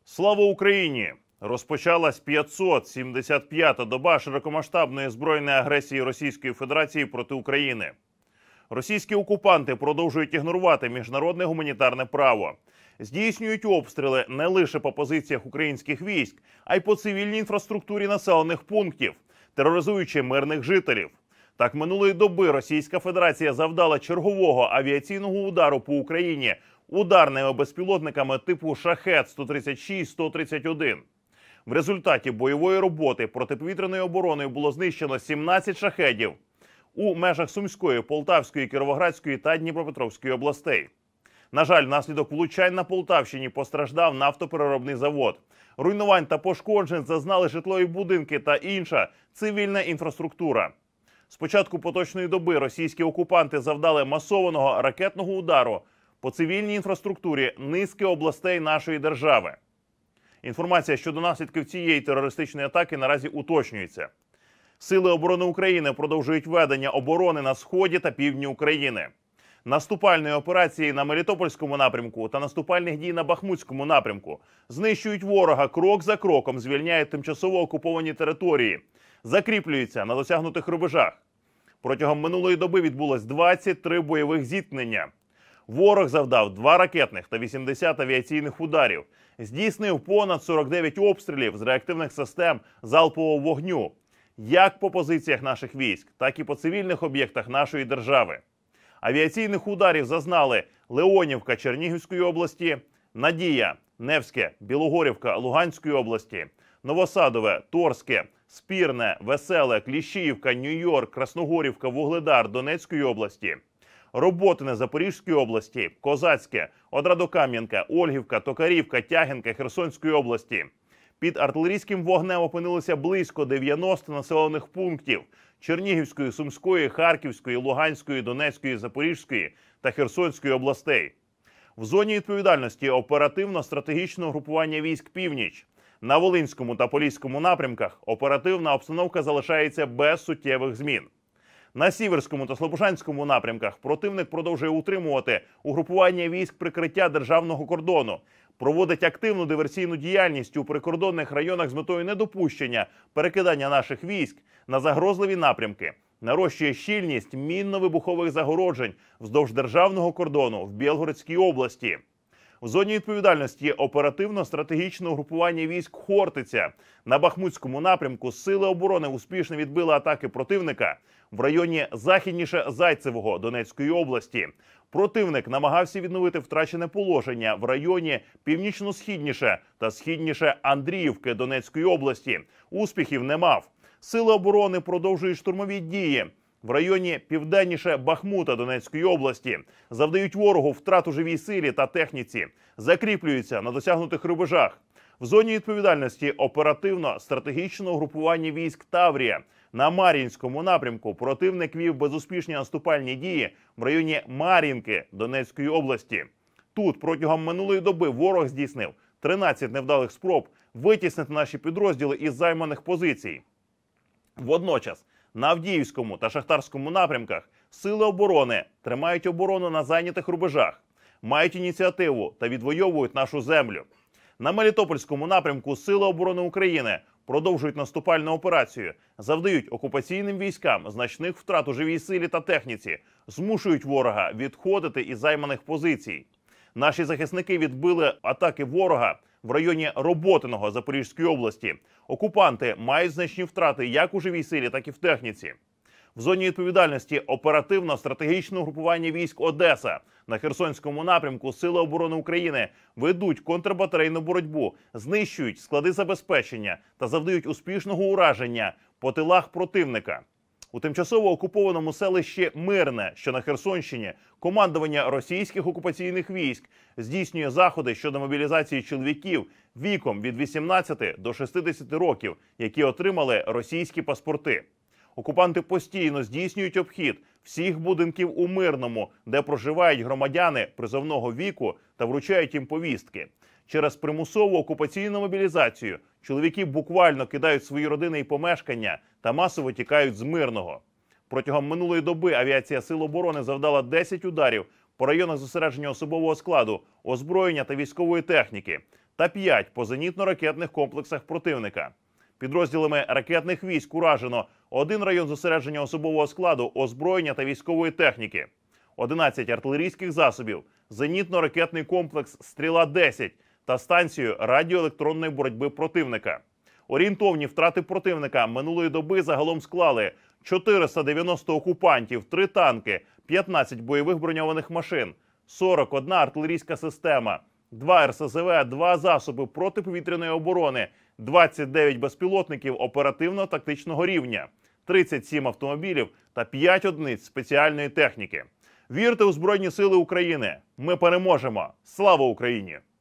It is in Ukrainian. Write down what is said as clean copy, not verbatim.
Слава Україні! Розпочалась 575-та доба широкомасштабної збройної агресії Російської Федерації проти України. Російські окупанти продовжують ігнорувати міжнародне гуманітарне право. Здійснюють обстріли не лише по позиціях українських військ, а й по цивільній інфраструктурі населених пунктів, тероризуючи мирних жителів. Так, минулої доби Російська Федерація завдала чергового авіаційного удару по Україні ударними безпілотниками типу «Шахед-136-131». В результаті бойової роботи протиповітряною обороною було знищено 17 шахедів у межах Сумської, Полтавської, Кіровоградської та Дніпропетровської областей. На жаль, внаслідок влучань на Полтавщині постраждав нафтопереробний завод. Руйнувань та пошкоджень зазнали житлові будинки та інша цивільна інфраструктура. З початку поточної доби російські окупанти завдали масованого ракетного удару по цивільній інфраструктурі низки областей нашої держави. Інформація щодо наслідків цієї терористичної атаки наразі уточнюється. Сили оборони України продовжують ведення оборони на сході та півдні України. Наступальної операції на Мелітопольському напрямку та наступальних дій на Бахмутському напрямку знищують ворога крок за кроком, звільняють тимчасово окуповані території, закріплюються на досягнутих рубежах. Протягом минулої доби відбулось 23 бойових зіткнення. Ворог завдав 2 ракетних та 80 авіаційних ударів, здійснив понад 49 обстрілів з реактивних систем залпового вогню, як по позиціях наших військ, так і по цивільних об'єктах нашої держави. Авіаційних ударів зазнали Леонівка Чернігівської області, Надія, Невське, Білогорівка Луганської області, Новосадове, Торське, Спірне, Веселе, Кліщіївка, Нью-Йорк, Красногорівка, Вугледар Донецької області, Роботине Запорізької області, Козацьке, Одрадокам'янка, Ольгівка, Токарівка, Тягинка Херсонської області. Під артилерійським вогнем опинилося близько 90 населених пунктів Чернігівської, Сумської, Харківської, Луганської, Донецької, Запорізької та Херсонської областей. В зоні відповідальності оперативно-стратегічного групування військ «Північ». На Волинському та Поліському напрямках оперативна обстановка залишається без суттєвих змін. На Сіверському та Слобожанському напрямках противник продовжує утримувати угрупування військ прикриття державного кордону, проводить активну диверсійну діяльність у прикордонних районах з метою недопущення перекидання наших військ на загрозливі напрямки, нарощує щільність мінно-вибухових загороджень вздовж державного кордону в Білгородській області. В зоні відповідальності оперативно-стратегічного групування військ «Хортиця». На Бахмутському напрямку сили оборони успішно відбили атаки противника в районі західніше Зайцевого Донецької області. Противник намагався відновити втрачене положення в районі північно-східніше та східніше Андріївки Донецької області. Успіхів не мав. Сили оборони продовжують штурмові дії в районі південніше Бахмута Донецької області, завдають ворогу втрат у живій силі та техніці, закріплюються на досягнутих рубежах. В зоні відповідальності оперативно-стратегічного групування військ «Таврія». На Мар'їнському напрямку противник вів безуспішні наступальні дії в районі Мар'їнки Донецької області. Тут протягом минулої доби ворог здійснив 13 невдалих спроб витіснити наші підрозділи із займаних позицій. Водночас на Авдіївському та Шахтарському напрямках сили оборони тримають оборону на зайнятих рубежах, мають ініціативу та відвоюють нашу землю. На Мелітопольському напрямку сили оборони України продовжують наступальну операцію, завдають окупаційним військам значних втрат у живій силі та техніці, змушують ворога відходити із займаних позицій. Наші захисники відбили атаки ворога в районі Роботиного Запорізької області. Окупанти мають значні втрати як у живій силі, так і в техніці. В зоні відповідальності оперативно-стратегічного групування військ «Одеса». На Херсонському напрямку сили оборони України ведуть контрбатарейну боротьбу, знищують склади забезпечення та завдають успішного ураження по тилах противника. У тимчасово окупованому селищі Мирне, що на Херсонщині, командування російських окупаційних військ здійснює заходи щодо мобілізації чоловіків віком від 18 до 60 років, які отримали російські паспорти. Окупанти постійно здійснюють обхід всіх будинків у Мирному, де проживають громадяни призовного віку, та вручають їм повістки. Через примусову окупаційну мобілізацію чоловіки буквально кидають свої родини і помешкання та масово тікають з Мирного. Протягом минулої доби авіація Сил оборони завдала 10 ударів по районах зосередження особового складу, озброєння та військової техніки та 5 по зенітно-ракетних комплексах противника. Підрозділами ракетних військ уражено 1 район зосередження особового складу, озброєння та військової техніки, 11 артилерійських засобів, зенітно-ракетний комплекс «Стріла-10» та станцію радіоелектронної боротьби противника. Орієнтовні втрати противника минулої доби загалом склали 490 окупантів, 3 танки, 15 бойових броньованих машин, 41 артилерійська система, 2 РСЗВ, 2 засоби протиповітряної оборони, 29 безпілотників оперативно-тактичного рівня, 37 автомобілів та 5 одиниць спеціальної техніки. Вірте у Збройні Сили України! Ми переможемо! Слава Україні!